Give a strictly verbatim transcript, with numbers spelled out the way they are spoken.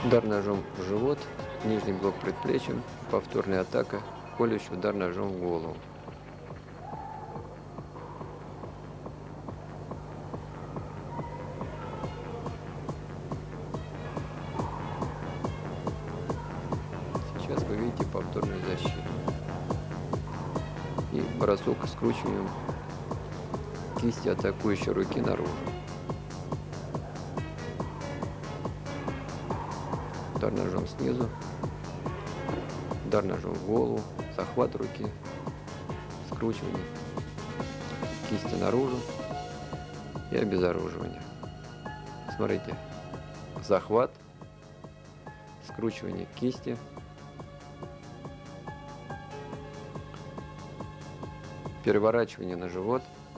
Удар ножом в живот, нижний блок предплечьем, повторная атака, колющий удар ножом в голову. Сейчас вы видите повторную защиту. И бросок скручиванием кисти атакующей руки наружу. Удар ножом снизу, удар ножом в голову, захват руки, скручивание кисти наружу и обезоруживание. Смотрите, захват, скручивание кисти, переворачивание на живот,